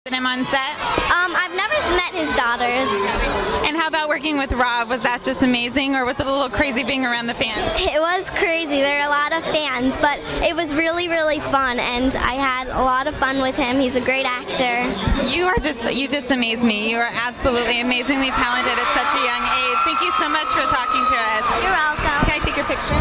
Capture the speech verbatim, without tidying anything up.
him on set? Um, I've never met his daughters. And how about working with Rob? Was that just amazing, or was it a little crazy being around the fans? It was crazy. There are a lot of fans, but it was really, really fun, and I had a lot of fun with him. He's a great actor. You are just, you just amaze me. You are absolutely amazingly talented at such a young age. Thank you so much for talking to us. You're welcome. Can I take your picture?